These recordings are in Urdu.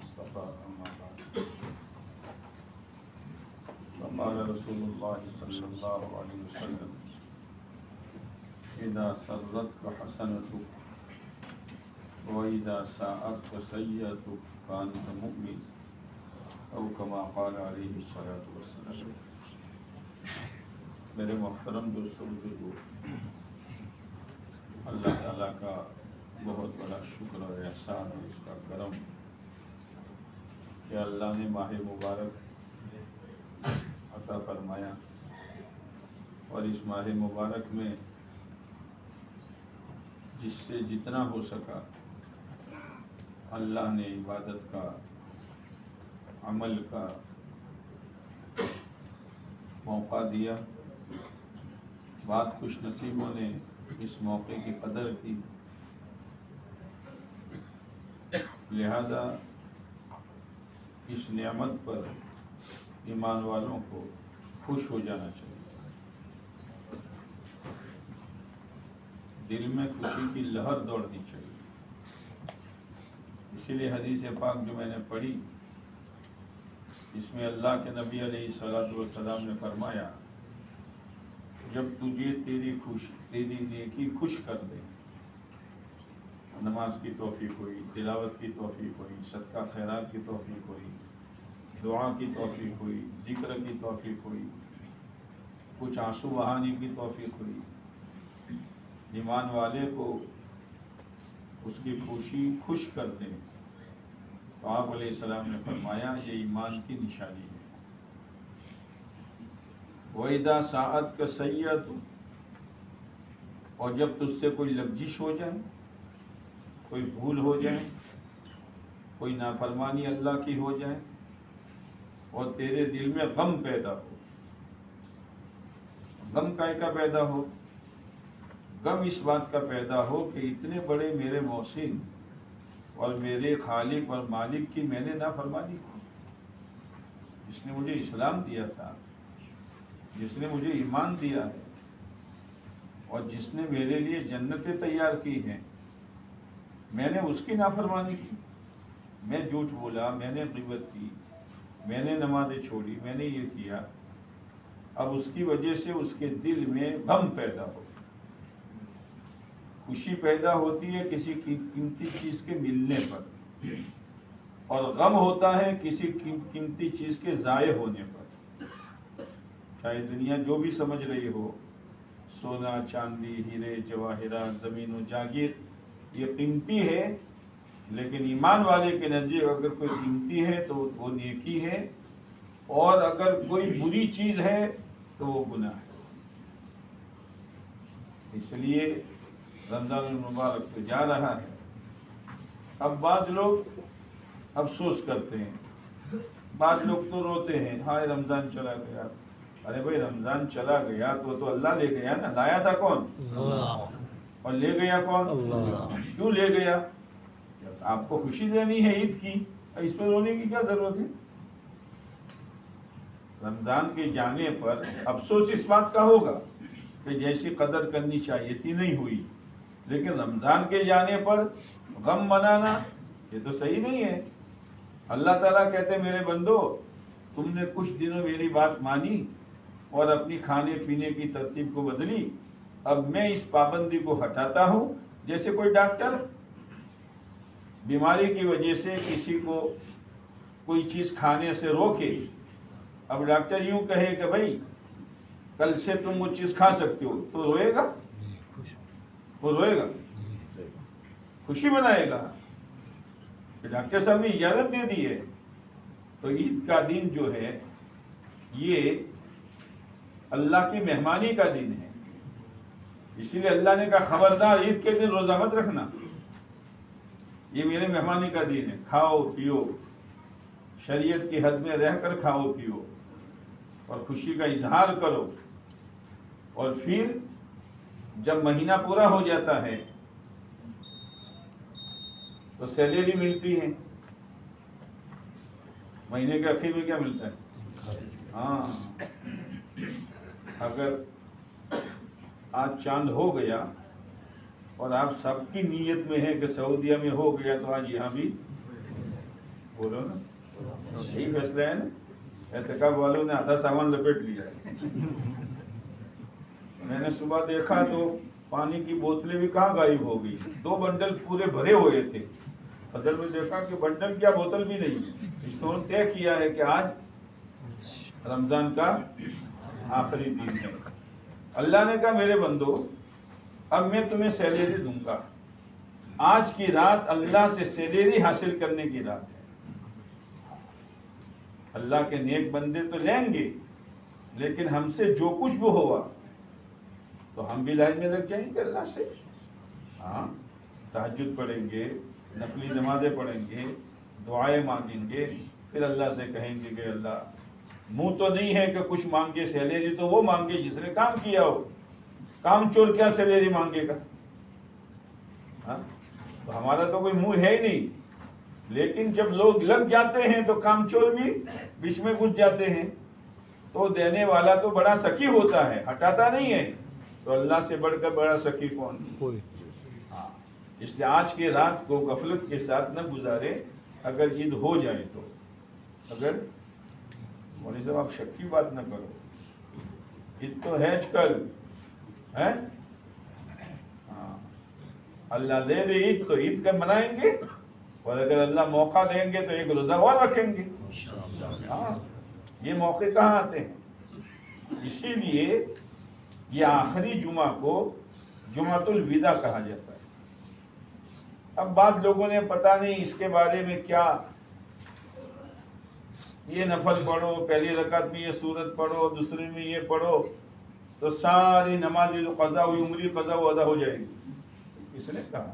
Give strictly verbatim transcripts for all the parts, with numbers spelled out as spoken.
المصطفى أما بعد فقال رسول الله صلى الله عليه وسلم إذا سرتك حسنتك وإذا ساءتك سيئتك فأنت مؤمن او كما قال علیہ الصلوۃ والسلام۔ میرے محترم دوستوں بزرگوں، اللہ تعالیٰ کا بہت بڑا شکر اور احسان ہے، اس کا کرم کہ اللہ نے ماہ مبارک عطا فرمایا، اور اس ماہ مبارک میں جس سے جتنا ہو سکا اللہ نے عبادت کا، عمل کا موقع دیا۔ بعض خوش نصیبوں نے اس موقع کی قدر کی، لہذا اس نعمت پر ایمان والوں کو خوش ہو جانا چاہیے، دل میں خوشی کی لہر دوڑنی چاہیے۔ اسی لیے حدیث پاک جو میں نے پڑھی، اس میں اللہ کے نبی علیہ الصلوۃ والسلام نے فرمایا، جب تجھے تیری خوش تیری نیکی خوش کر دے، نماز کی توفیق ہوئی، تلاوت کی توفیق ہوئی، صدقہ خیرات کی توفیق ہوئی، دعا کی توفیق ہوئی، ذکر کی توفیق ہوئی، کچھ آنسو بہانے کی توفیق ہوئی، ایمان والے کو اس کی خوشی خوش کر دیں، تو آپ علیہ السلام نے فرمایا یہ ایمان کی نشانی ہے۔ وَإِذَا سَاءَتْكَ سَيِّئَةٌ، اور جب تجھ سے کوئی لغزش ہو جائے، کوئی بھول ہو جائے، کوئی نافرمانی اللہ کی ہو جائے، اور تیرے دل میں غم پیدا ہو، غم کائے کا پیدا ہو؟ غم اس بات کا پیدا ہو کہ اتنے بڑے میرے محسن اور میرے خالق اور مالک کی میں نے نافرمانی کی، جس نے مجھے اسلام دیا تھا، جس نے مجھے ایمان دیا ہے، اور جس نے میرے لیے جنتیں تیار کی ہیں، میں نے اس کی نافرمانی کی، میں جھوٹ بولا، میں نے غیبت کی، میں نے نمازیں چھوڑی، میں نے یہ کیا، اب اس کی وجہ سے اس کے دل میں غم پیدا ہو۔ خوشی پیدا ہوتی ہے کسی قیمتی چیز کے ملنے پر، اور غم ہوتا ہے کسی قیمتی چیز کے ضائع ہونے پر۔ چاہے دنیا جو بھی سمجھ رہی ہو، سونا چاندی ہیرے جواہرات زمین و جاگیر، یہ قیمتی ہے، لیکن ایمان والے کے نزدیک اگر کوئی قیمتی ہے تو وہ نیکی ہے، اور اگر کوئی بری چیز ہے تو وہ گناہ ہے۔ اس لیے رمضان المبارک تو جا رہا ہے، اب بعض لوگ افسوس کرتے ہیں، بعض لوگ تو روتے ہیں، ہائے رمضان چلا گیا۔ ارے بھائی رمضان چلا گیا تو تو اللہ لے گیا نا، لایا تھا کون؟ اللہ۔ اور لے گیا کون؟ اللہ۔ کیوں لے گیا؟ آپ کو خوشی دینی ہے عید کی، اس پہ رونے کی کیا ضرورت ہے؟ رمضان کے جانے پر افسوس اس بات کا ہوگا کہ جیسی قدر کرنی چاہیے تھی نہیں ہوئی، لیکن رمضان کے جانے پر غم منانا یہ تو صحیح نہیں ہے۔ اللہ تعالیٰ کہتے ہیں میرے بندو، تم نے کچھ دنوں میری بات مانی اور اپنی کھانے پینے کی ترتیب کو بدلی، اب میں اس پابندی کو ہٹاتا ہوں۔ جیسے کوئی ڈاکٹر بیماری کی وجہ سے کسی کو کوئی چیز کھانے سے روکے، اب ڈاکٹر یوں کہے کہ بھائی کل سے تم وہ چیز کھا سکتے ہو، تو روئے گا؟ وہ روئے گا؟ خوشی منائے گا کہ ڈاکٹر صاحب نے اجازت دے دی ہے۔ تو عید کا دن جو ہے یہ اللہ کی مہمانی کا دن ہے، اسی لیے اللہ نے کہا خبردار عید کے دن روزہ مت رکھنا، یہ میرے مہمانی کا دن ہے، کھاؤ پیو، شریعت کی حد میں رہ کر کھاؤ پیو اور خوشی کا اظہار کرو، اور پھر جب مہینہ پورا ہو جاتا ہے تو سیلری ملتی ہے، مہینے کے آخر میں کیا ملتا ہے؟ ہاں، اگر آج چاند ہو گیا اور آپ سب کی نیت میں ہے کہ سعودیہ میں ہو گیا تو آج یہاں بھی بولو نا، یہی فیصلہ ہے نا. اعتکاف والوں نے آدھا سامان لپیٹ لیا ہے. میں نے صبح دیکھا تو پانی کی بوتلیں بھی کہاں غائب ہو گئی، دو بنڈل پورے بھرے ہوئے تھے. فضل میں دیکھا کہ بنڈل کیا بوتل بھی نہیں ہے. اس کو طے کیا ہے کہ آج رمضان کا آخری دن ہے. اللہ نے کہا میرے بندو اب میں تمہیں سیلری دوں گا. آج کی رات اللہ سے سیلری حاصل کرنے کی رات ہے. اللہ کے نیک بندے تو لیں گے، لیکن ہم سے جو کچھ بھی ہوا تو ہم بھی لائن میں لگ جائیں گے اللہ سے. ہاں، تہجد پڑھیں گے، نفلی نمازیں پڑھیں گے، دعائیں مانگیں گے، پھر اللہ سے کہیں گے کہ اللہ منہ تو نہیں ہے کہ کچھ مانگے، سیلری تو وہ مانگے جس نے کام کیا ہو. کام چور کیا سیلری مانگے گا؟ ہاں، تو ہمارا تو کوئی منہ ہے ہی نہیں. لیکن جب لوگ لگ جاتے ہیں تو کام چور بھی بیچ میں گھس جاتے ہیں. تو دینے والا تو بڑا سخی ہوتا ہے، ہٹاتا نہیں ہے. تو اللہ سے بڑھ کر بڑا سخی کون؟ ہاں، اس لیے آج کی رات کو غفلت کے ساتھ نہ گزارے. اگر عید ہو جائے تو، اگر مولوی صاحب آپ شک کی بات نہ کرو، عید تو ہے کل ہے. ہاں، اللہ دے دے عید تو عید کر منائیں گے، اور اگر اللہ موقع دیں گے تو ایک روزہ اور رکھیں گے. ہاں، یہ موقع کہاں آتے ہیں؟ اسی لیے یہ آخری جمعہ کو جمعۃ الوداع کہا جاتا ہے. اب بعض لوگوں نے پتہ نہیں اس کے بارے میں کیا، یہ نفل پڑھو، پہلی رکعت میں یہ سورت پڑھو، دوسری میں یہ پڑھو تو ساری نماز جو قضا ہوئی عمری قضا وہ ادا ہو جائے گی. کس نے کہا؟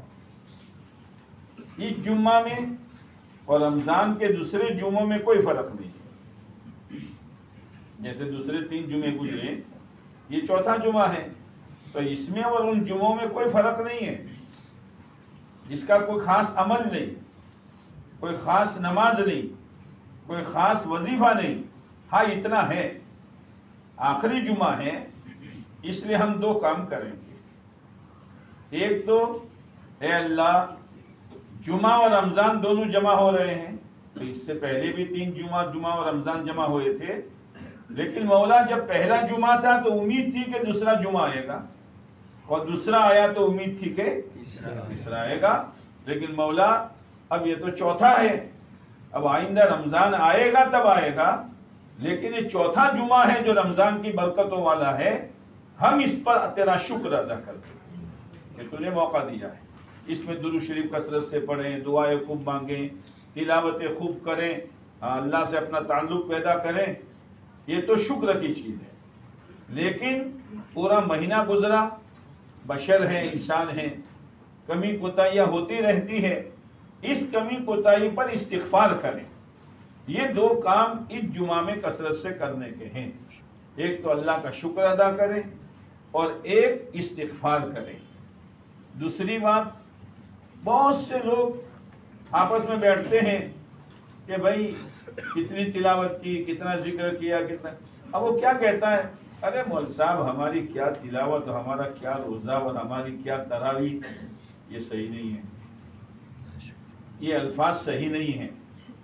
اس جمعہ میں اور رمضان کے دوسرے جمعوں میں کوئی فرق نہیں ہے. جیسے دوسرے تین جمعے گزرے، یہ چوتھا جمعہ ہے، تو اس میں اور ان جمعوں میں کوئی فرق نہیں ہے. اس کا کوئی خاص عمل نہیں، کوئی خاص نماز نہیں، کوئی خاص وظیفہ نہیں. ہاں اتنا ہے، آخری جمعہ ہے اس لیے ہم دو کام کریں گے. ایک تو اے اللہ جمعہ اور رمضان دونوں جمع ہو رہے ہیں، تو اس سے پہلے بھی تین جمعہ جمعہ اور رمضان جمع ہوئے تھے، لیکن مولا جب پہلا جمعہ تھا تو امید تھی کہ دوسرا جمعہ آئے گا، اور دوسرا آیا تو امید تھی کہ تیسرا آئے گا. لیکن مولا اب یہ تو چوتھا ہے، اب آئندہ رمضان آئے گا تب آئے گا، لیکن یہ چوتھا جمعہ ہے جو رمضان کی برکتوں والا ہے. ہم اس پر تیرا شکر ادا کرتے ہیں کہ تو نے موقع دیا ہے. اس میں درود شریف کثرت سے پڑھیں، دعائیں خوب مانگیں، تلاوتیں خوب کریں، اللہ سے اپنا تعلق پیدا کریں. یہ تو شکر کی چیز ہے. لیکن پورا مہینہ گزرا، بشر ہیں، انسان ہیں، کمی کوتاہیاں ہوتی رہتی ہے. اس کمی کوتاہی پر استغفار کریں. یہ دو کام اس جمعہ میں کثرت سے کرنے کے ہیں. ایک تو اللہ کا شکر ادا کریں اور ایک استغفار کریں. دوسری بات، بہت سے لوگ آپس میں بیٹھتے ہیں کہ بھائی کتنی تلاوت کی، کتنا ذکر کیا، کتنا. اب وہ کیا کہتا ہے، ارے مول صاحب ہماری کیا تلاوت، ہمارا کیا روزہ اور ہماری کیا تراویح. یہ صحیح نہیں ہے، یہ الفاظ صحیح نہیں ہیں،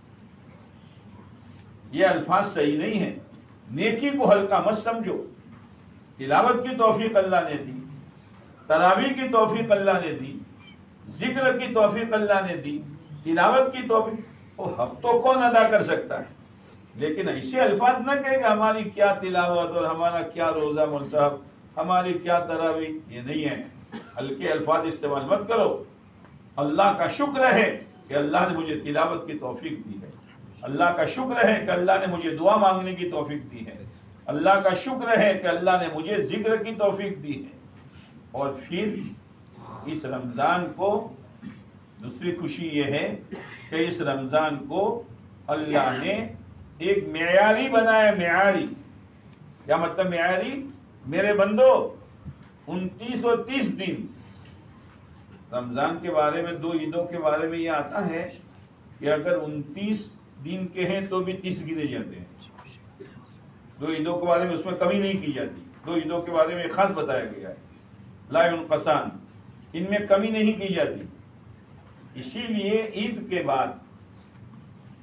یہ الفاظ صحیح نہیں ہیں. نیکی کو ہلکا مت سمجھو. تلاوت کی توفیق اللہ نے دی، تراویح کی توفیق اللہ نے دی، ذکر کی توفیق اللہ نے دی، تلاوت کی توفیق وہ حق تو کون ادا کر سکتا ہے. لیکن ایسے الفاظ نہ کہے کہ ہماری کیا تلاوت اور ہمارا کیا روزہ مول صاحب، ہماری کیا تراویح. یہ نہیں ہے. ہلکے الفاظ استعمال مت کرو. اللہ کا شکر ہے کہ اللہ نے مجھے تلاوت کی توفیق دی ہے. اللہ کا شکر ہے کہ اللہ نے مجھے دعا مانگنے کی توفیق دی ہے. اللہ کا شکر ہے کہ اللہ نے مجھے ذکر کی توفیق دی ہے. اور پھر اس رمضان کو دوسری خوشی یہ ہے کہ اس رمضان کو اللہ نے ایک معیاری بنایا. معیاری کیا مطلب؟ معیاری میرے بندو انتیس اور تیس دن. رمضان کے بارے میں، دو عیدوں کے بارے میں یہ آتا ہے کہ اگر انتیس دن کے ہیں تو بھی تیس گنے جاتے ہیں. دو عیدوں کے بارے میں اس میں کمی نہیں کی جاتی. دو عیدوں کے بارے میں خاص بتایا گیا ہے، لا ينقصان، ان میں کمی نہیں کی جاتی. اسی لیے عید کے بعد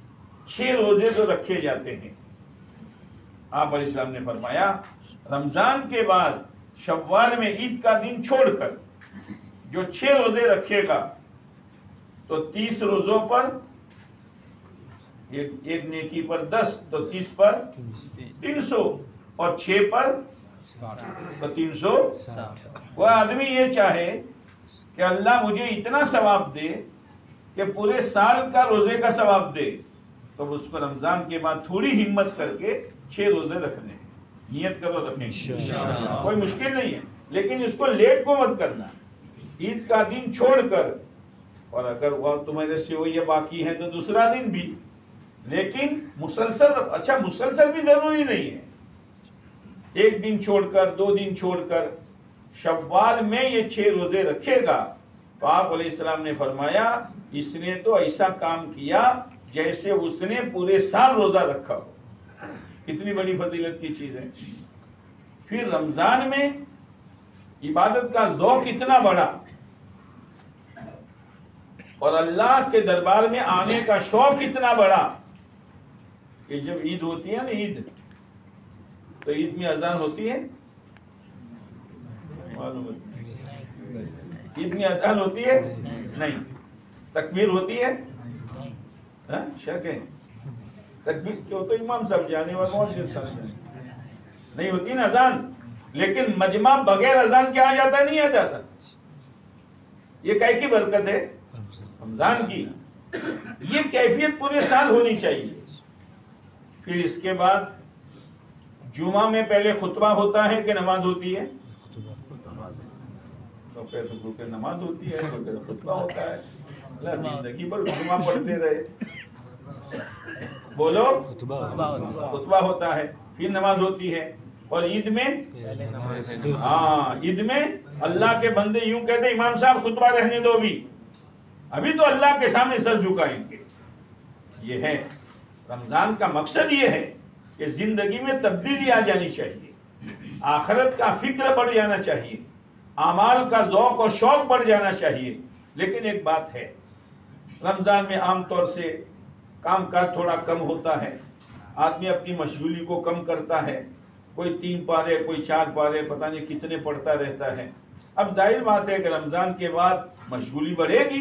چھ روزے جو رکھے جاتے ہیں، آپ علیہ السلام نے فرمایا رمضان کے بعد شوال میں عید کا دن چھوڑ کر جو چھ روزے رکھے گا تو تیس روزوں پر ایک ایک نیکی پر دس، تو تیس پر تین سو اور چھ پر تو تین سو وہ آدمی یہ چاہے کہ اللہ مجھے اتنا ثواب دے کہ پورے سال کا روزے کا ثواب دے، تو اس کو رمضان کے بعد تھوڑی ہمت کر کے چھ روزے رکھنے ہیں، نیت کرو رکھیں، کوئی مشکل نہیں ہے، لیکن اس کو لیٹ کو مت کرنا، عید کا دن چھوڑ کر، اور اگر وہ تمہارے سے وہ یہ باقی ہے تو دوسرا دن بھی، لیکن مسلسل، اچھا مسلسل بھی ضروری نہیں ہے، ایک دن چھوڑ کر، دو دن چھوڑ کر شوال میں یہ چھ روزے رکھے گا تو آپ علیہ السلام نے فرمایا اس نے تو ایسا کام کیا جیسے اس نے پورے سال روزہ رکھا ہو۔ کتنی بڑی فضیلت کی چیز ہے۔ پھر رمضان میں عبادت کا ذوق اتنا بڑا اور اللہ کے دربار میں آنے کا شوق اتنا بڑا کہ جب عید ہوتی ہے نا، عید تو عید میں اذان ہوتی ہے، عید میں اذان ہوتی ہے نہیں، تکبیر ہوتی ہے، شک ہے تکبیر کیوں؟ تو امام صاحب جانے اور مؤذن صاحب جانے، نہیں ہوتی نا اذان، لیکن مجمع بغیر اذان کے آ جاتا نہیں آ جاتا، یہ کائے کی برکت ہے؟ رمضان کی۔ یہ کیفیت پورے سال ہونی چاہیے۔ پھر اس کے بعد جمعہ میں پہلے خطبہ ہوتا ہے کہ نماز ہوتی ہے؟ تو پھر تو نماز ہوتی ہے، تو پھر خطبہ ہوتا ہے۔ اللہ زندگی پر جمعہ پڑھتے رہے، بولو خطبہ ہوتا ہے، پھر نماز ہوتی ہے، اور عید میں ہاں عید میں اللہ کے بندے یوں کہتے امام صاحب خطبہ رہنے دو، بھی ابھی تو اللہ کے سامنے سر جھکائیں گے۔ یہ ہے رمضان کا مقصد، یہ ہے کہ زندگی میں تبدیلی آ جانی چاہیے، آخرت کا فکر بڑھ جانا چاہیے، اعمال کا ذوق اور شوق بڑھ جانا چاہیے۔ لیکن ایک بات ہے، رمضان میں عام طور سے کام کاج تھوڑا کم ہوتا ہے، آدمی اپنی مشغولی کو کم کرتا ہے، کوئی تین پارے کوئی چار پارے پتہ نہیں کتنے پڑھتا رہتا ہے۔ اب ظاہر بات ہے کہ رمضان کے بعد مشغولی بڑھے گی،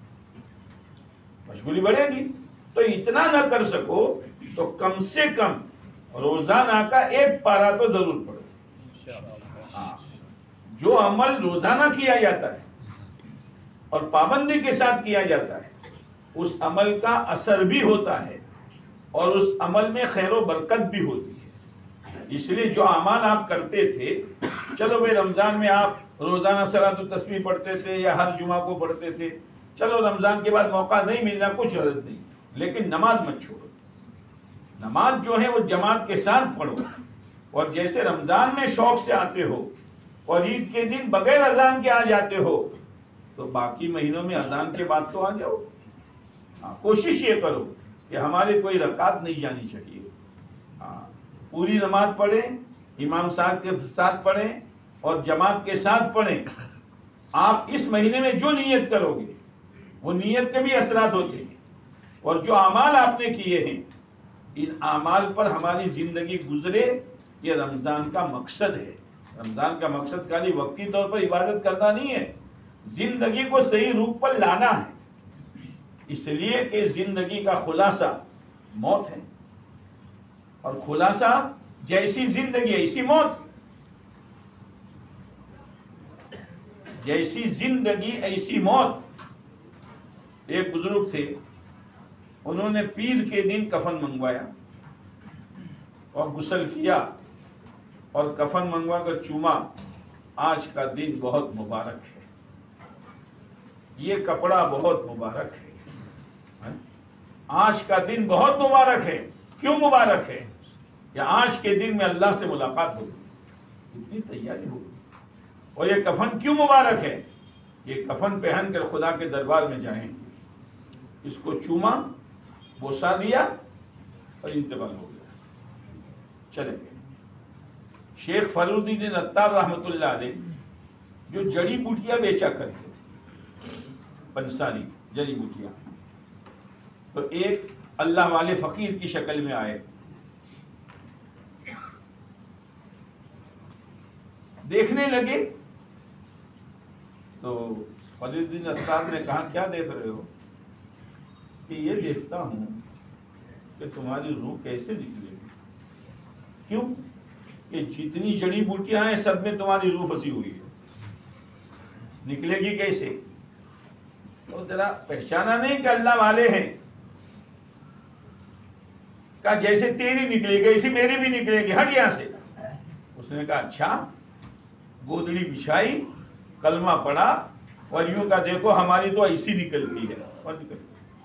مشغولی بڑھے گی، تو اتنا نہ کر سکو تو کم سے کم روزانہ کا ایک پارا تو ضرور پڑھو۔ ہاں، جو عمل روزانہ کیا جاتا ہے اور پابندی کے ساتھ کیا جاتا ہے، اس عمل کا اثر بھی ہوتا ہے اور اس عمل میں خیر و برکت بھی ہوتی ہے۔ اس لیے جو اعمال آپ کرتے تھے، چلو بھائی رمضان میں آپ روزانہ صلاۃ التسبیح پڑھتے تھے یا ہر جمعہ کو پڑھتے تھے، چلو رمضان کے بعد موقع نہیں ملنا کچھ غلط نہیں، لیکن نماز مت چھوڑو۔ نماز جو ہے وہ جماعت کے ساتھ پڑھو، اور جیسے رمضان میں شوق سے آتے ہو اور عید کے دن بغیر اذان کے آ جاتے ہو، تو باقی مہینوں میں اذان کے بعد تو آ جاؤ۔ ہاں، کوشش یہ کرو کہ ہماری کوئی رکعت نہیں جانی چاہیے، ہاں پوری نماز پڑھیں، امام صاحب کے ساتھ پڑھیں اور جماعت کے ساتھ پڑھیں۔ آپ اس مہینے میں جو نیت کرو گے وہ نیت کے بھی اثرات ہوتے ہیں، اور جو اعمال آپ نے کیے ہیں ان اعمال پر ہماری زندگی گزرے، یہ رمضان کا مقصد ہے۔ رمضان کا مقصد خالی وقتی طور پر عبادت کرنا نہیں ہے، زندگی کو صحیح روپ پر لانا ہے، اس لیے کہ زندگی کا خلاصہ موت ہے، اور خلاصہ جیسی زندگی ایسی موت، جیسی زندگی ایسی موت۔ ایک بزرگ تھے، انہوں نے پیر کے دن کفن منگوایا اور غسل کیا اور کفن منگوا کر چوما، آج کا دن بہت مبارک ہے، یہ کپڑا بہت مبارک ہے، آج کا دن بہت مبارک ہے۔ کیوں مبارک ہے؟ کہ آج کے دن میں اللہ سے ملاقات ہوگی، اتنی تیاری ہوگی۔ اور یہ کفن کیوں مبارک ہے؟ یہ کفن پہن کر خدا کے دربار میں جائیں، اس کو چوما، بوسا دیا اور انتقال ہو گیا، چلے گئے۔ شیخ فروغ الدین عطار رحمۃ اللہ علیہ جو جڑی بوٹیاں بیچا کرتے تھے، پنساری جڑی بوٹیاں، تو ایک اللہ والے فقیر کی شکل میں آئے. دیکھنے لگے تو خالد بن عطار نے کہا کیا دیکھ رہے ہو؟ کہ یہ دیکھتا ہوں کہ تمہاری روح کیسے نکلے گی. کیوں؟ کہ جتنی جڑی بوٹیاں ہیں سب میں تمہاری روح پھنسی ہوئی ہے, نکلے گی کیسے؟ تو ذرا پہچانا نہیں کہ اللہ والے ہیں, کہا جیسے تیری نکلے گی ایسے میری بھی نکلے گی, ہٹ یہاں سے. اس نے کہا اچھا. گودڑی بچھائی, کلمہ پڑھا اور یوں کہا دیکھو ہماری تو ایسی نکلتی ہے. اور نکل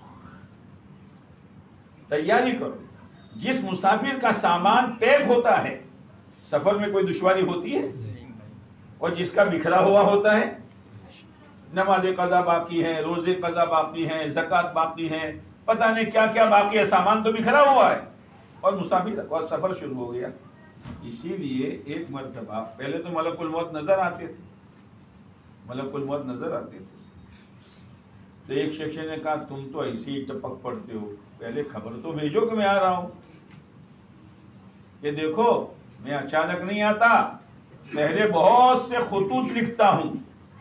تیاری کرو. جس مسافر کا سامان پیک ہوتا ہے سفر میں کوئی دشواری ہوتی ہے, اور جس کا بکھرا ہوا ہوتا ہے, نماز قضا باقی ہے, روزے قضا باقی ہیں, زکوٰۃ باقی ہیں, پتہ نہیں کیا کیا باقی ہے, سامان تو بکھرا ہوا ہے اور مسافر اور سفر شروع ہو گیا. اسی لیے ایک مرتبہ پہلے تو ملک الموت نظر آتے تھے, ملک الموت نظر آتے تھے تو ایک شخص نے کہا تم تو ایسے ہی ٹپک پڑتے ہو, پہلے خبر تو بھیجو کہ میں آ رہا ہوں. کہ دیکھو میں اچانک نہیں آتا, پہلے بہت سے خطوط لکھتا ہوں,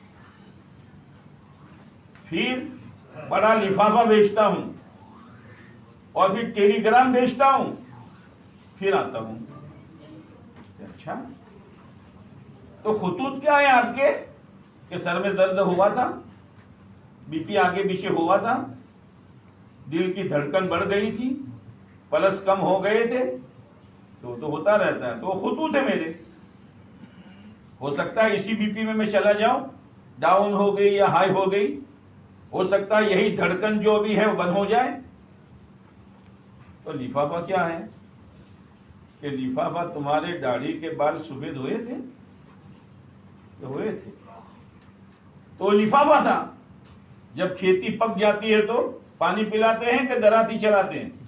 پھر بڑا لفافہ بھیجتا ہوں, اور پھر ٹیلی گرام بھیجتا ہوں, پھر آتا ہوں. اچھا تو خطوط کیا ہے آپ کے؟ کہ سر میں درد ہوا تھا, بی پی آگے پیچھے ہوا تھا, دل کی دھڑکن بڑھ گئی تھی, پلس کم ہو گئے تھے, تو تو ہوتا رہتا ہے, تو خطوط ہے میرے. ہو سکتا ہے اسی بی پی میں میں چلا جاؤں, ڈاؤن ہو گئی یا ہائی ہو گئی, ہو سکتا ہے یہی دھڑکن جو بھی ہے وہ بند ہو جائے. تو لفافہ کیا ہے؟ کہ لفافہ تمہارے داڑھی کے بال سفید ہوئے تھے, ہوئے تھے تو لفافہ تھا. جب کھیتی پک جاتی ہے تو پانی پلاتے ہیں کہ دراتی چلاتے ہیں؟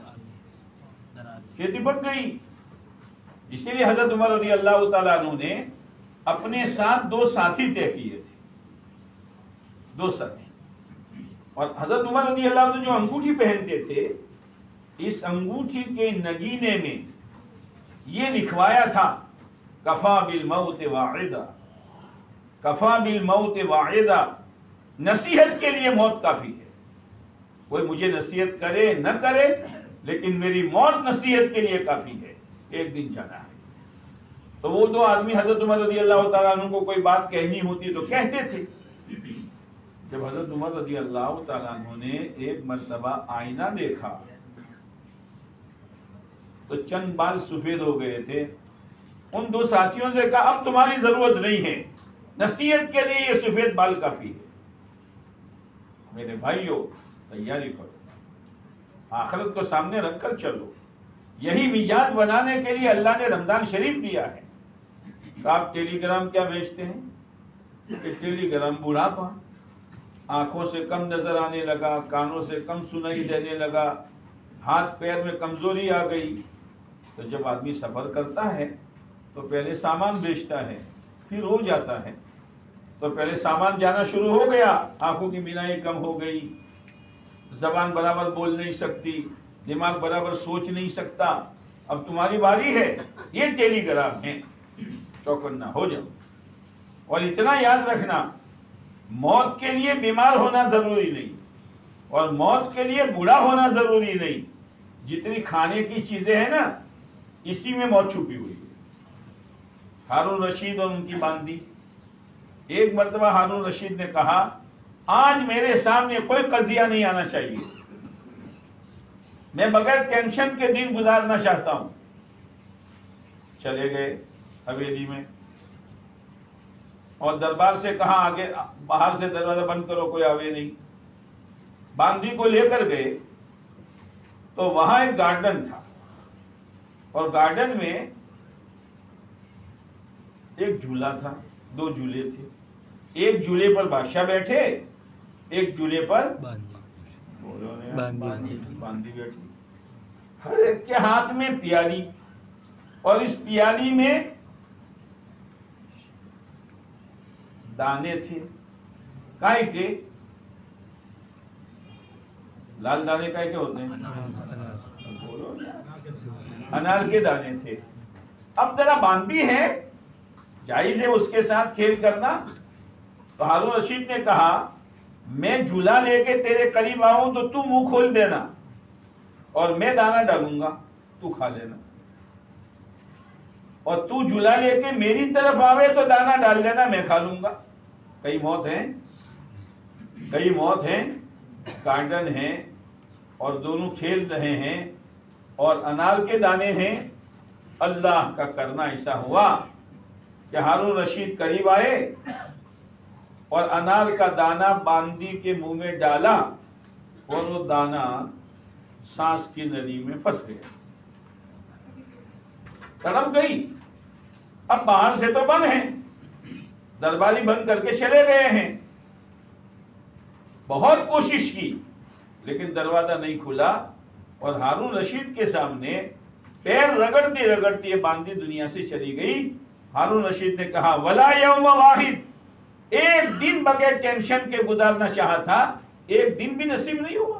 کھیتی پک گئی. اسی لیے حضرت عمر رضی اللہ تعالیٰ عنہ نے اپنے ساتھ دو ساتھی طے کیے تھے, دو ساتھی. اور حضرت عمر رضی اللہ عنہ جو انگوٹھی پہنتے تھے, اس انگوٹھی کے نگینے میں یہ لکھوایا تھا کفا بالموت واعدا, کفا بالموت واعدا, نصیحت کے لیے موت کافی ہے. کوئی مجھے نصیحت کرے نہ کرے لیکن میری موت نصیحت کے لیے کافی ہے, ایک دن جانا ہے. تو وہ دو آدمی حضرت عمر رضی اللہ تعالیٰ عنہ کو کوئی بات کہنی ہوتی تو کہتے تھے. جب حضرت عمر رضی اللہ تعالیٰ عنہ نے ایک مرتبہ آئینہ دیکھا تو چند بال سفید ہو گئے تھے. ان دو ساتھیوں سے کہا اب تمہاری ضرورت نہیں ہے, نصیحت کے لیے یہ سفید بال کافی ہے. میرے بھائیوں تیاری کرو, آخرت کو سامنے رکھ کر چلو. یہی مزاج بنانے کے لیے اللہ نے رمضان شریف دیا ہے. کہ آپ ٹیلی گرام کیا بھیجتے ہیں؟ کہ ٹیلی گرام بڑھاپا, آنکھوں سے کم نظر آنے لگا, کانوں سے کم سنائی دینے لگا, ہاتھ پیر میں کمزوری آ گئی. تو جب آدمی سفر کرتا ہے تو پہلے سامان بیچتا ہے, پھر ہو جاتا ہے. تو پہلے سامان جانا شروع ہو گیا, آنکھوں کی بینائی کم ہو گئی, زبان برابر بول نہیں سکتی, دماغ برابر سوچ نہیں سکتا. اب تمہاری باری ہے, یہ ٹیلی گرام ہے, چوکنا ہو جاؤ. اور اتنا یاد رکھنا, موت کے لیے بیمار ہونا ضروری نہیں اور موت کے لیے بوڑھا ہونا ضروری نہیں. جتنی کھانے کی چیزیں ہیں نا اسی میں موت چھپی ہوئی ہے. ہارون رشید اور ان کی باندی, ایک مرتبہ ہارون رشید نے کہا آج میرے سامنے کوئی قضیہ نہیں آنا چاہیے, میں بغیر ٹینشن کے دن گزارنا چاہتا ہوں. چلے گئے حویلی میں اور دربار سے کہا آگے باہر سے دروازہ بند کرو, کوئی آوے نہیں. باندی کو لے کر گئے تو وہاں ایک گارڈن تھا اور گارڈن میں ایک جھولا تھا, دو جھولے تھے. ایک جھولے پر بادشاہ بیٹھے, ایک جھولے پر باندی بیٹھی. ہر ایک کے ہاتھ میں پیالی, اور اس پیالی میں دانے تھے. کائے کے لال دانے کا کیا ہوتے ہیں؟ انار کے دانے تھے. اب ذرا باندی ہے، جائز ہے اس کے ساتھ کھیل کرنا. تو ہارون رشید نے کہا میں جھولا لے کے تیرے قریب آؤں تو تو منہ کھول دینا اور میں دانا ڈالوں گا، تو کھا لینا، اور تو جھولا لے کے میری طرف آوے تو دانا ڈال دینا، میں کھا لوں گا. کئی موت ہیں، کئی موت ہیں، گارڈن ہیں اور دونوں کھیل رہے ہیں اور انار کے دانے ہیں. اللہ کا کرنا ایسا ہوا کہ ہارون رشید قریب آئے اور انار کا دانا باندی کے منہ میں ڈالا اور وہ دانا سانس کی نلی میں پھنس گیا، تڑپ گئی. اب باہر سے تو بند ہیں، درباری بند کر کے چلے گئے ہیں. بہت کوشش کی لیکن دروازہ نہیں کھلا اور ہارون رشید کے سامنے پیر رگڑتی رگڑتی یہ باندی دنیا سے چلی گئی. ہارون رشید نے کہا ولا یوم واحد، ایک دن بغیر ٹینشن کے گزارنا چاہا تھا، ایک دن بھی نصیب نہیں ہوا.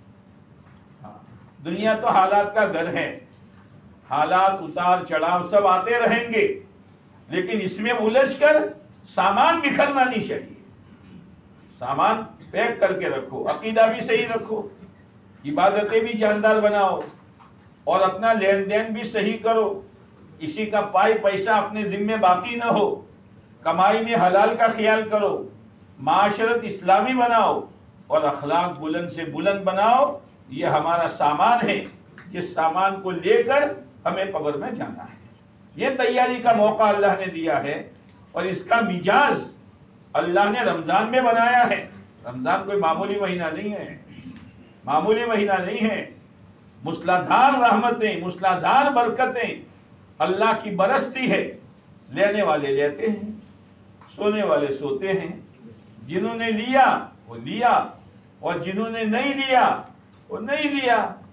دنیا تو حالات کا گھر ہے، حالات اتار چڑھاؤ سب آتے رہیں گے، لیکن اس میں الجھ کر سامان بکھرنا نہیں چاہیے. سامان پیک کر کے رکھو، عقیدہ بھی صحیح رکھو، عبادتیں بھی جاندار بناؤ اور اپنا لین دین بھی صحیح کرو. کسی کا پائی پیسہ اپنے ذمے باقی نہ ہو، کمائی میں حلال کا خیال کرو، معاشرت اسلامی بناؤ اور اخلاق بلند سے بلند بناؤ. یہ ہمارا سامان ہے، جس سامان کو لے کر ہمیں قبر میں جانا ہے. یہ تیاری کا موقع اللہ نے دیا ہے اور اس کا مجاز اللہ نے رمضان میں بنایا ہے. رمضان کوئی معمولی مہینہ نہیں ہے، معمولی مہینہ نہیں ہے. مسلادھار رحمتیں، مسلادھار برکتیں اللہ کی برستی ہے. لینے والے لیتے ہیں، سونے والے سوتے ہیں. جنہوں نے لیا وہ لیا اور جنہوں نے نہیں لیا وہ نہیں لیا.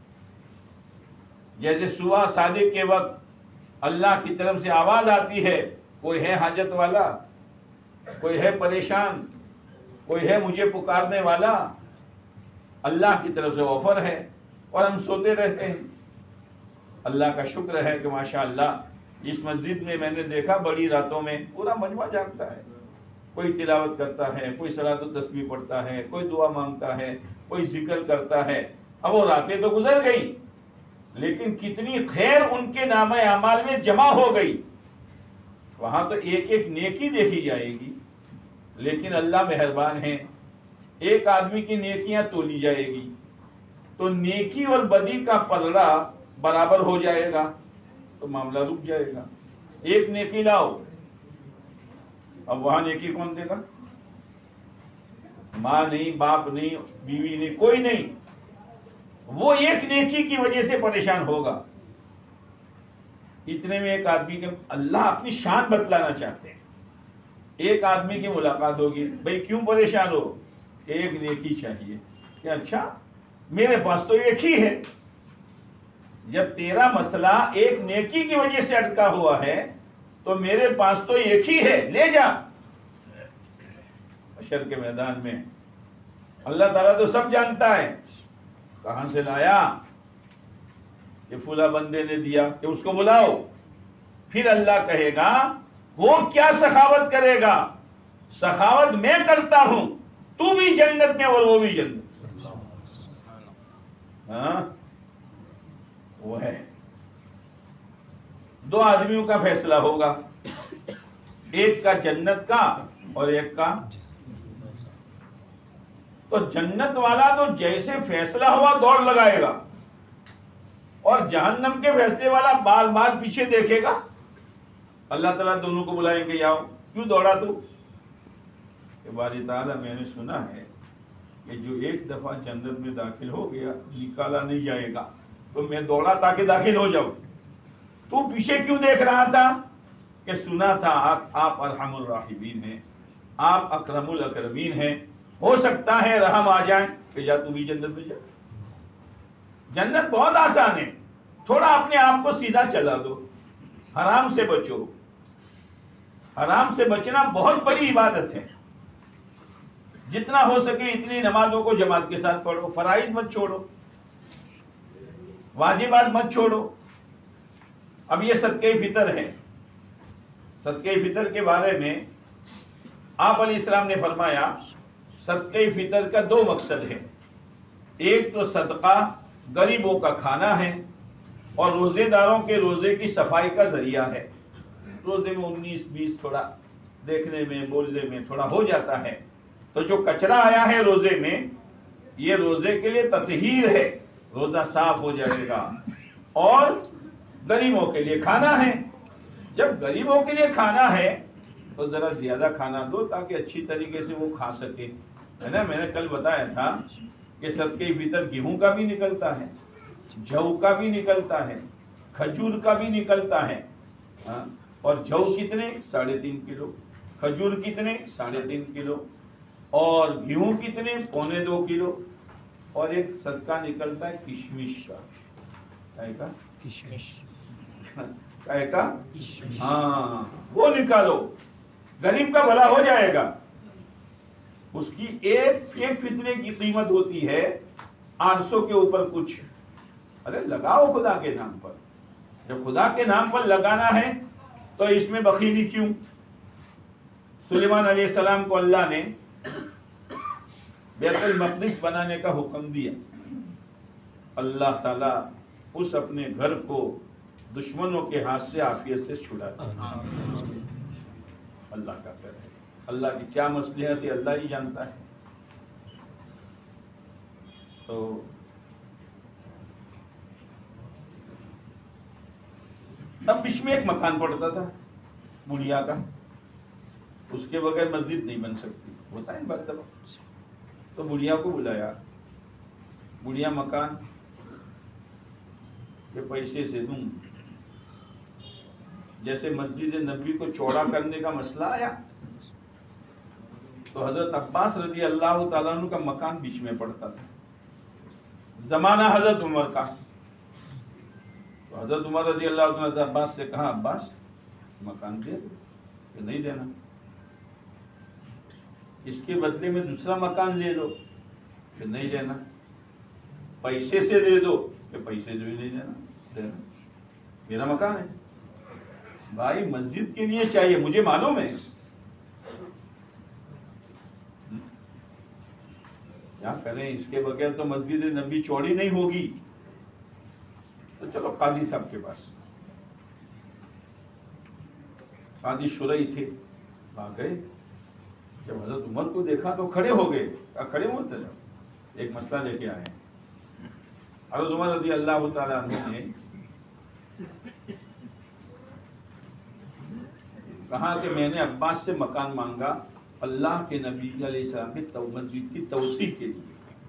جیسے صبح صادق کے وقت اللہ کی طرف سے آواز آتی ہے، کوئی ہے حاجت والا، کوئی ہے پریشان، کوئی ہے مجھے پکارنے والا، اللہ کی طرف سے آفر ہے اور ہم سوتے رہتے ہیں. اللہ کا شکر ہے کہ ماشاءاللہ اس مسجد میں میں نے دیکھا بڑی راتوں میں پورا مجمع جاگتا ہے. کوئی تلاوت کرتا ہے، کوئی صلاۃ التسبیح پڑھتا ہے، کوئی دعا مانگتا ہے، کوئی ذکر کرتا ہے. اب وہ راتیں تو گزر گئی لیکن کتنی خیر ان کے نام اعمال میں جمع ہو گئی. وہاں تو ایک ایک نیکی دیکھی جائے گی، لیکن اللہ مہربان ہے، ایک آدمی کی نیکیاں تولی جائے گی تو نیکی اور بدی کا پلڑا برابر ہو جائے گا تو معاملہ رک جائے گا. ایک نیکی لاؤ، اب وہاں نیکی کون دے گا؟ ماں نہیں، باپ نہیں، بیوی نہیں، کوئی نہیں. وہ ایک نیکی کی وجہ سے پریشان ہوگا. اتنے میں ایک آدمی کے اللہ اپنی شان بتلانا چاہتے ہیں. ایک آدمی کی ملاقات ہوگی، بھئی کیوں پریشان ہو؟ ایک نیکی چاہیے. کہ اچھا میرے پاس تو ایک ہی ہے. جب تیرا مسئلہ ایک نیکی کی وجہ سے اٹکا ہوا ہے تو میرے پاس تو ایک ہی ہے، لے جا. حشر کے میدان میں اللہ تعالیٰ تو سب جانتا ہے. کہاں سے لایا؟ کہ فلاں بندے نے دیا، کہ اس کو بلاؤ. پھر اللہ کہے گا وہ کیا سخاوت کرے گا؟ سخاوت میں کرتا ہوں، تو بھی جنت میں اور وہ بھی جنت. ہاں وہ ہے. دو آدمیوں کا فیصلہ ہوگا، ایک کا جنت کا اور ایک کا. تو جنت والا تو جیسے فیصلہ ہوا دوڑ لگائے گا اور جہنم کے فیصلے والا بار بار پیچھے دیکھے گا. اللہ تعالیٰ دونوں کو بلائیں گے، آؤ. کیوں دوڑا تو؟ کہ باری تعالیٰ میں نے سنا ہے کہ جو ایک دفعہ جنت میں داخل ہو گیا نکالا نہیں جائے گا، تو میں دوڑا تاکہ داخل ہو جاؤں. تو پیچھے کیوں دیکھ رہا تھا؟ کہ سنا تھا آپ ارحم الراحمین ہیں، آپ اکرم الاکرمین ہیں، ہو سکتا ہے رحم آ جائیں. کہ جا تو بھی جنت میں جا. جنت بہت آسان ہے، تھوڑا اپنے آپ کو سیدھا چلا دو، حرام سے بچو. حرام سے بچنا بہت بڑی عبادت ہے. جتنا ہو سکے اتنی نمازوں کو جماعت کے ساتھ پڑھو، فرائض مت چھوڑو، واجبات مت چھوڑو۔ اب یہ صدقہ فطر ہے، صدقہ فطر کے بارے میں آپ علیہ السلام نے فرمایا صدقہ فطر کا دو مقصد ہے، ایک تو صدقہ غریبوں کا کھانا ہے اور روزے داروں کے روزے کی صفائی کا ذریعہ ہے۔ روزے میں انیس بیس تھوڑا دیکھنے میں بولنے میں تھوڑا ہو جاتا ہے، تو جو کچرا آیا ہے روزے میں یہ روزے کے لیے تطہیر ہے، روزہ صاف ہو جائے گا۔ اور غریبوں کے لیے کھانا ہے، جب غریبوں کے لیے کھانا ہے تو ذرا زیادہ کھانا دو تاکہ اچھی طریقے سے وہ کھا سکے، ہے نا۔ میں نے کل بتایا تھا کہ صدقہ فطر گیہوں کا بھی نکلتا ہے، جو کا بھی نکلتا ہے، کھجور کا بھی نکلتا ہے، اور جو کتنے ساڑھے تین کلو، کھجور کتنے ساڑھے تین کلو، اور گیہوں کتنے پونے دو کلو، اور ایک صدقہ نکلتا ہے کشمش کا، کائے کا کشمش، کائے کا ہاں وہ نکالو، غریب کا بھلا ہو جائے گا۔ اس کی ایک ایک فتنے کی قیمت ہوتی ہے آٹھ سو کے اوپر کچھ۔ ارے لگاؤ خدا کے نام پر، جب خدا کے نام پر لگانا ہے تو اس میں بخیلی کیوں؟ سلیمان علیہ السلام کو اللہ نے بیت المقدس بنانے کا حکم دیا، اللہ تعالیٰ اس اپنے گھر کو دشمنوں کے ہاتھ سے عافیت سے چھڑا دیا۔ اللہ کا کر ہے، اللہ کی کیا مصلحت ہے اللہ ہی جانتا ہے۔ تو اب بیچ میں ایک مکان پڑتا تھا بڑھیا کا، اس کے بغیر مسجد نہیں بن سکتی، ہوتا ہے بات دفعہ۔ تو بڑھیا کو بلایا، بڑھیا مکان کے پیسے سے دوں، جیسے مسجد نبی کو چوڑا کرنے کا مسئلہ آیا تو حضرت عباس رضی اللہ تعالیٰ عنہ کا مکان بیچ میں پڑتا تھا، زمانہ حضرت عمر کا۔ تو حضرت عمر رضی اللہ تعالیٰ عنہ عباس سے کہا عباس مکان دے دو، کہ نہیں دینا، اس کے بدلے میں دوسرا مکان لے لو، کہ نہیں دینا، پیسے سے دے دو، کہ پیسے سے بھی نہیں دینا، دینا میرا مکان ہے بھائی، مسجد کے لیے چاہیے، مجھے معلوم ہے کیا کریں، اس کے بغیر تو مسجد نبی چوڑی نہیں ہوگی۔ تو چلو قاضی صاحب کے پاس، قاضی شرعی تھے، وہاں گئے، جب حضرت عمر کو دیکھا تو کھڑے ہو گئے، کہا کھڑے ہوتے جاؤ، ایک مسئلہ لے کے آئے ہیں۔ حضرت عمر رضی اللہ تعالیٰ عنہ نے کہا کہ میں نے عباس سے مکان مانگا اللہ کے نبی علیہ السلام کی مسجد کی توسیع کے لیے،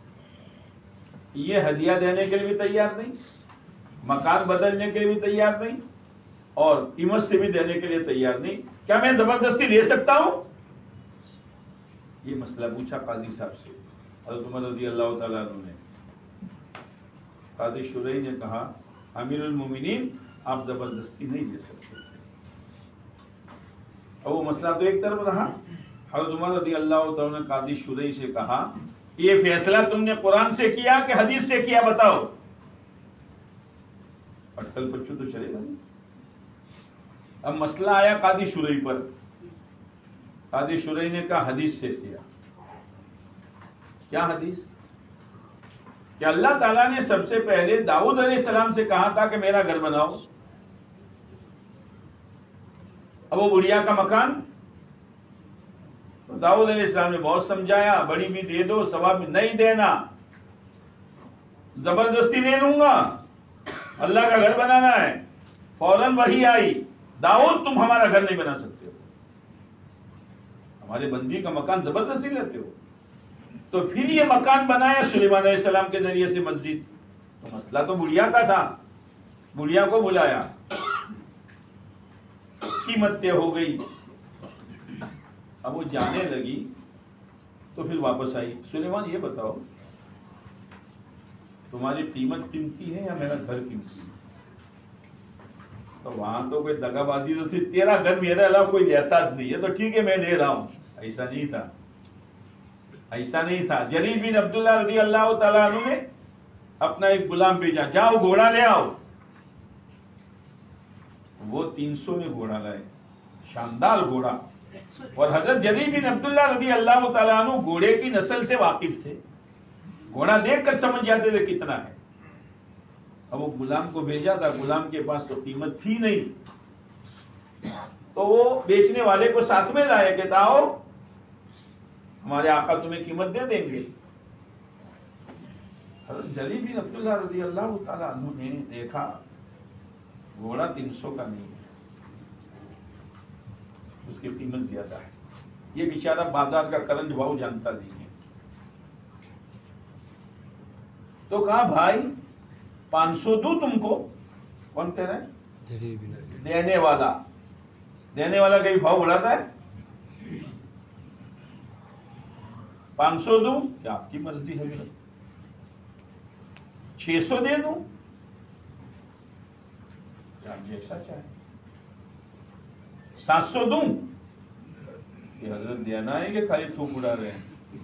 یہ ہدیہ دینے کے لیے بھی تیار نہیں، مکان بدلنے کے لیے بھی تیار نہیں، اور قیمت سے بھی دینے کے لیے تیار نہیں، کیا میں زبردستی لے سکتا ہوں؟ یہ مسئلہ پوچھا قاضی صاحب سے حضرت عمر رضی اللہ تعالیٰ عنہ نے۔ قاضی شرعی نے کہا امیر المومنین آپ زبردستی نہیں لے سکتے، اور وہ مسئلہ تو ایک طرف رہا۔ حضرت عمر رضی اللہ تعالیٰ نے قاضی شرعی سے کہا یہ فیصلہ تم نے قرآن سے کیا کہ حدیث سے کیا بتاؤ؟ اٹکل پچو تو چلے گا نہیں۔ اب مسئلہ آیا قاضی شرعی پر، قاضی شرعی نے کہا حدیث سے کیا۔ کیا حدیث؟ کہ اللہ تعالیٰ نے سب سے پہلے داؤد علیہ السلام سے کہا تھا کہ میرا گھر بناؤ، اب وہ بڑھیا کا مکان، تو داؤد علیہ السلام نے بہت سمجھایا، بڑی بھی دے دو ثواب نہیں دینا، زبردستی لے لوں گا، اللہ کا گھر بنانا ہے۔ فوراً وحی آئی داؤد تم ہمارا گھر نہیں بنا سکتے ہو، ہمارے بندی کا مکان زبردستی لیتے ہو۔ تو پھر یہ مکان بنایا سلیمان علیہ السلام کے ذریعے سے مسجد، تو مسئلہ تو بڑھیا کا تھا، بڑھیا کو بلایا، قیمت طے ہو گئی، اب وہ جانے لگی تو پھر واپس آئی، سلیمان یہ بتاؤ تمہاری قیمت قیمتی ہے یا میرا گھر قیمتی ہے؟ تو وہاں تو کوئی دغا بازی تو تھی، تیرا گھر میرے علاوہ کوئی لیتا نہیں ہے تو ٹھیک ہے میں دے رہا ہوں، ایسا نہیں تھا، ایسا نہیں تھا. جریر بن عبداللہ رضی اللہ تعالیٰ عنہ نے اپنا ایک غلام بھیجا, جاؤ گھوڑا لے آؤ. وہ تین سو میں گھوڑا لائے, شاندار گھوڑا. اور حضرت جریر بن عبداللہ رضی اللہ تعالیٰ عنہ گھوڑے کی نسل سے واقف تھے, گھوڑا دیکھ کر سمجھ جاتے تھے کتنا ہے. اب وہ غلام کو بھیجا تھا, غلام کے پاس تو قیمت تھی نہیں, تو وہ بیچنے والے کو ساتھ میں لائے کہ آؤ ہمارے آقا تمہیں قیمت دے دیں گے. حضرت جریر بن عبداللہ رضی اللہ تعالیٰ عنہ نے دیکھا گھوڑا تین سو کا نہیں ہے, اس کی قیمت زیادہ ہے. یہ بیچارہ بازار کا کرنج بھاؤ جانتا نہیں ہے. تو کہا بھائی پانچ سو دوں تم کو. کون کہہ رہا ہے؟ دینے والا. دینے والا کہیں بھاؤ بڑھاتا ہے؟ پانچ سو دوں کیا آپ کی مرضی ہے, چھ سو دے دوں کیا آپ جیسا چاہیں, سات سو دوں. یہ حضرت دینا ہے کہ خالی تھوک اڑا رہے ہیں؟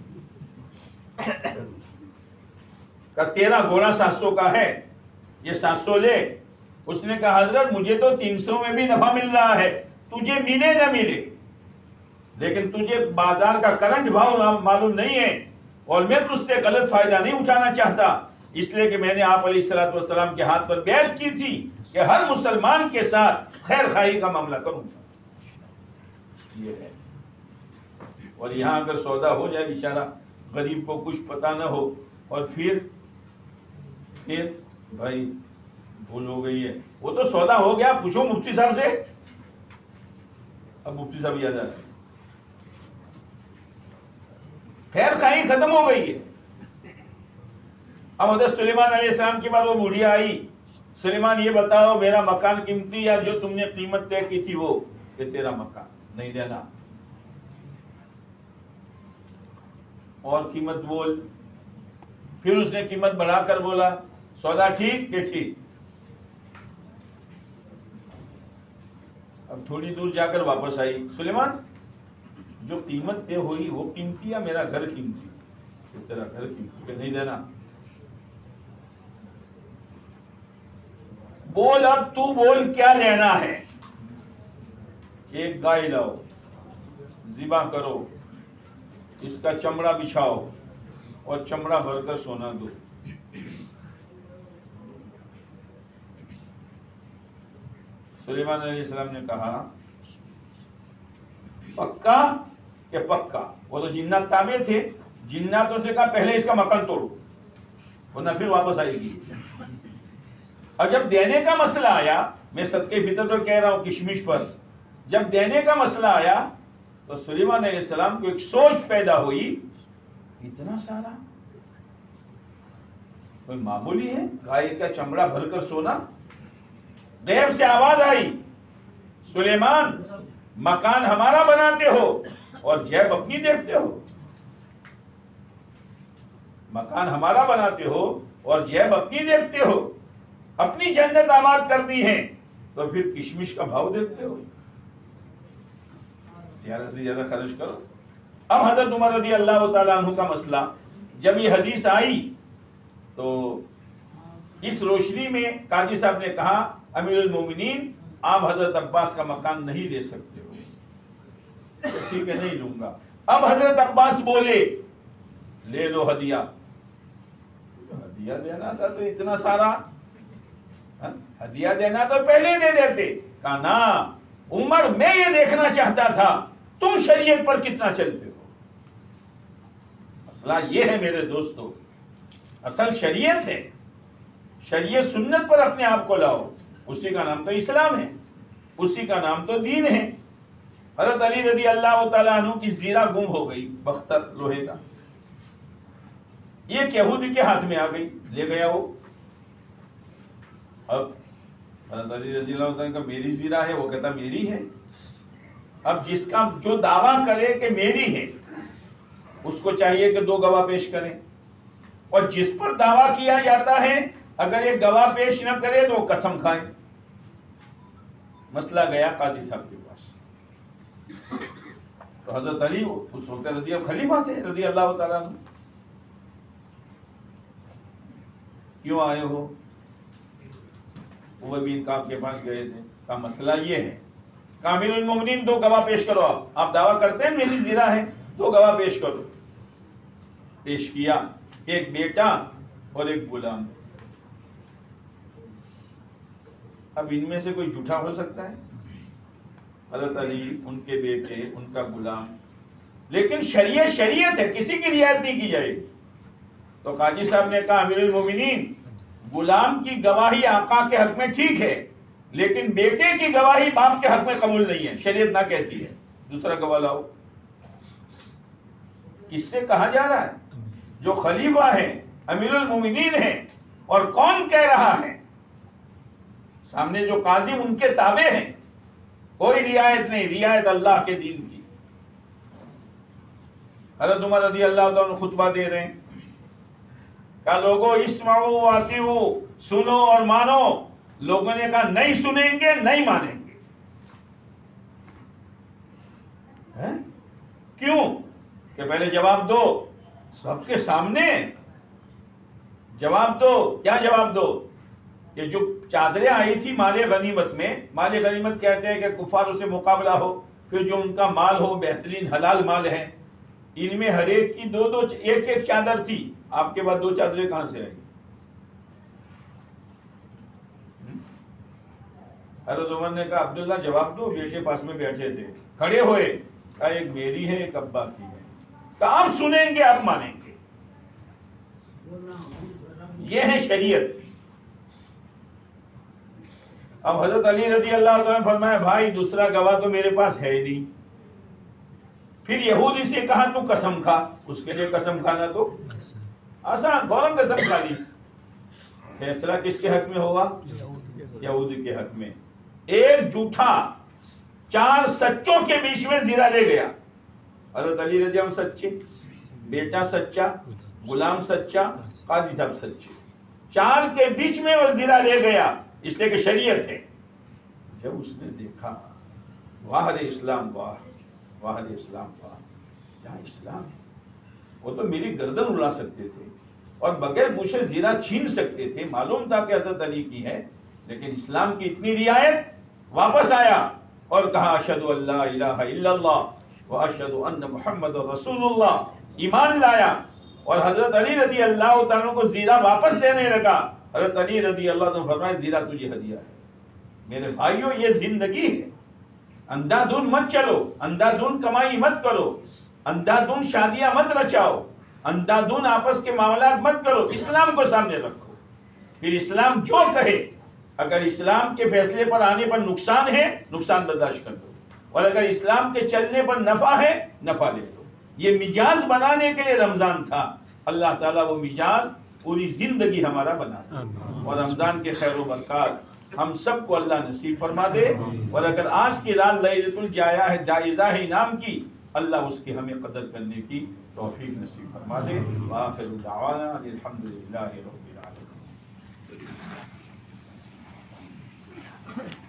کہ تیرا گھوڑا سات سو کا ہے, یہ سات سو لے. اس نے کہا حضرت مجھے تو تین سو میں بھی نفع مل رہا ہے, تجھے ملے نہ ملے, لیکن تجھے بازار کا کرنٹ بھاؤ معلوم نہیں ہے, اور میں تجھ سے غلط فائدہ نہیں اٹھانا چاہتا, اس لیے کہ میں نے آپ علیہ الصلوۃ والسلام کے ہاتھ پر بیعت کی تھی کہ ہر مسلمان کے ساتھ خیر خواہی کا معاملہ کروں گا. یہ ہے. اور یہاں اگر سودا ہو جائے, بیچارہ غریب کو کچھ پتہ نہ ہو, اور پھر پھر بھائی بھول ہو گئی ہے, وہ تو سودا ہو گیا, پوچھو مفتی صاحب سے. اب مفتی صاحب یاد آ رہے, خیر خواہی ختم ہو گئی ہے. اب حضرت سلیمان علیہ السلام کے بعد وہ بوڑھیا آئی, سلیمان یہ بتاؤ میرا مکان قیمتی یا جو تم نے قیمت طے کی تھی وہ, کہ تیرا مکان نہیں دینا, اور قیمت بول. پھر اس نے قیمت بڑھا کر بولا سودا ٹھیک کہ ٹھیک. اب تھوڑی دور جا کر واپس آئی, سلیمان جو قیمت طے ہوئی وہ قیمتی یا میرا گھر قیمتی؟ کہ تیرا گھر قیمتی. کہ نہیں دینا. بول اب تو بول کیا لینا ہے. ایک گائے لاؤ, ذبح کرو, اس کا چمڑا بچھاؤ اور چمڑا بھر کر سونا دو. سلیمان علیہ السلام نے کہا پکا کہ پکا. وہ تو جنات تابع تھے, جناتوں سے کہا پہلے اس کا مکان توڑو ورنہ پھر واپس آئے گی. اور جب دینے کا مسئلہ آیا, میں صدقے فطر پر کہہ رہا ہوں کشمش پر, جب دینے کا مسئلہ آیا تو سلیمان علیہ السلام کو ایک سوچ پیدا ہوئی, اتنا سارا کوئی معمولی ہے, گائے کا چمڑا بھر کر سونا. غیب سے آواز آئی سلیمان مکان ہمارا بناتے ہو اور جیب اپنی دیکھتے ہو. مکان ہمارا بناتے ہو اور جیب اپنی دیکھتے ہو, اپنی جنت آباد کر دی ہے تو پھر کشمش کا بھاؤ دیکھتے ہو. زیادہ سے زیادہ خرچ کرو. اب حضرت عمر رضی اللہ تعالیٰ عنہ کا مسئلہ, جب یہ حدیث آئی تو اس روشنی میں قاضی صاحب نے کہا امیر المومنین آپ حضرت عباس کا مکان نہیں لے سکتے ہو. ٹھیک ہے نہیں لوں گا. اب حضرت عباس بولے لے لو ہدیہ. ہدیہ دینا تھا تو اتنا سارا, ہدیہ دینا تو پہلے دے دیتے. کہا نا عمر میں یہ دیکھنا چاہتا تھا تم شریعت پر کتنا چلتے ہو. مسئلہ یہ ہے میرے دوستو, اصل شریعت ہے, شریعت سنت پر اپنے آپ کو لاؤ, اسی کا نام تو اسلام ہے, اسی کا نام تو دین ہے. حضرت علی رضی اللہ تعالیٰ عنہ کی زیرہ گم ہو گئی, بختر لوہے کا, یہ یہودی کے ہاتھ میں آ گئی, لے گیا وہ. اب حضرت علی رضی اللہ تعالیٰ کا میری زیرہ ہے, وہ کہتا میری ہے. اب جس کا جو دعویٰ کرے کہ میری ہے اس کو چاہیے کہ دو گواہ پیش کریں, اور جس پر دعویٰ کیا جاتا ہے اگر ایک گواہ پیش نہ کرے تو قسم کھائیں. مسئلہ گیا قاضی صاحب کے پاس. تو حضرت علی اس وقت رضی اللہ خلیفہ تھے رضی اللہ تعالیٰ عنہ. کیوں آئے ہو؟ وہ بھی ان کام کے پاس گئے تھے. کا مسئلہ یہ ہے کامل المومنین دو گواہ پیش کرو. آپ آپ دعویٰ کرتے ہیں میری زیرہ ہے, دو گواہ پیش کرو. پیش کیا, ایک بیٹا اور ایک غلام. اب ان میں سے کوئی جھوٹا ہو سکتا ہے؟ حضرت علی, ان کے بیٹے, ان کا غلام. لیکن شریعت شریعت ہے, کسی کی رعایت نہیں کی جائے گی. تو قاضی صاحب نے کہا امیر المومنین غلام کی گواہی آقا کے حق میں ٹھیک ہے, لیکن بیٹے کی گواہی باپ کے حق میں قبول نہیں ہے, شریعت نہ کہتی ہے. دوسرا گواہ لاؤ. کس سے کہا جا رہا ہے؟ جو خلیفہ ہیں, امیر المومنین ہیں, اور کون کہہ رہا ہے؟ سامنے جو قاضی ان کے تابع ہیں. کوئی رعایت نہیں, رعایت اللہ کے دین کی. حضرت عمر رضی اللہ عنہ خطبہ دے رہے ہیں, کہا لوگوں اسمعوا واطیعوا, سنو اور مانو. لوگوں نے کہا نہیں سنیں گے, نہیں مانیں گے. کیوں؟ کہ پہلے جواب دو, سب کے سامنے جواب دو. کیا جواب دو؟ کہ جو چادریں آئی تھی مال غنیمت میں, مال غنیمت کہتے ہیں کہ کفاروں سے مقابلہ ہو, پھر جو ان کا مال ہو بہترین حلال مال ہے, ان میں ہر ایک کی دو دو ایک ایک چادر تھی. آپ کے بعد دو چادریں کہاں سے آئی؟ حضرت عمر نے کہا عبداللہ جواب دو. بیٹے پاس میں بیٹھے تھے, کھڑے ہوئے, کہا ایک میری ہے ایک ابا کی ہے. کہا آپ سنیں گے آپ مانیں گے. یہ ہے شریعت. اب حضرت علی رضی اللہ عنہ نے فرمایا بھائی دوسرا گواہ تو میرے پاس ہے نہیں. پھر یہودی سے کہا تو قسم کھا. اس کے لیے قسم کھانا تو آسان, فوراً قسم کھا لی. فیصلہ کس کے حق میں ہوگا؟ یہودی کے حق میں. ایک جھوٹا چار سچوں کے بیچ میں زیرہ لے گیا. حضرت علی رضی اللہ عنہ سچے, بیٹا سچا, غلام سچا, قاضی صاحب سچے. چار کے بیچ میں وہ زیرہ لے گیا, اس لیے کہ شریعت ہے. جب اس نے دیکھا واہ رے اسلام, واہ واہ رے اسلام, واہ یہاں اسلام ہے. وہ تو میری گردن اڑا سکتے تھے اور بغیر پوچھے زیرہ چھین سکتے تھے. معلوم تھا کہ حضرت علی کی ہے, لیکن اسلام کی اتنی رعایت. واپس آیا اور کہا اشہدو ان لا الہ الا اللہ و اشہدو ان محمد رسول اللہ. ایمان لایا اور حضرت علی رضی اللہ تعالیٰ کو زیرہ واپس دینے لگا. حضرت علی رضی اللہ عنہ فرمایا زیرہ تجھے ہدیہ ہے. میرے بھائیوں یہ زندگی ہے, اندھا دھن مت چلو, اندھا دھن کمائی مت کرو, اندھا دھن شادیاں مت رچاؤ, اندھا دھن آپس کے معاملات مت کرو. اسلام کو سامنے رکھو, پھر اسلام جو کہے. اگر اسلام کے فیصلے پر آنے پر نقصان ہے, نقصان برداشت کر دو, اور اگر اسلام کے چلنے پر نفع ہے, نفع لے لو. یہ مزاج بنانے کے لیے رمضان تھا. اللہ تعالیٰ وہ مزاج پوری زندگی ہمارا بنا دے, اور رمضان کے خیر و برکات ہم سب کو اللہ نصیب فرما دے. اور اگر آج کی رات لیلۃ الجائزہ ہے انعام کی, اللہ اس کی ہمیں قدر کرنے کی توفیق نصیب فرما دے. وآخر دعوانا الحمدللہ رب العالمین.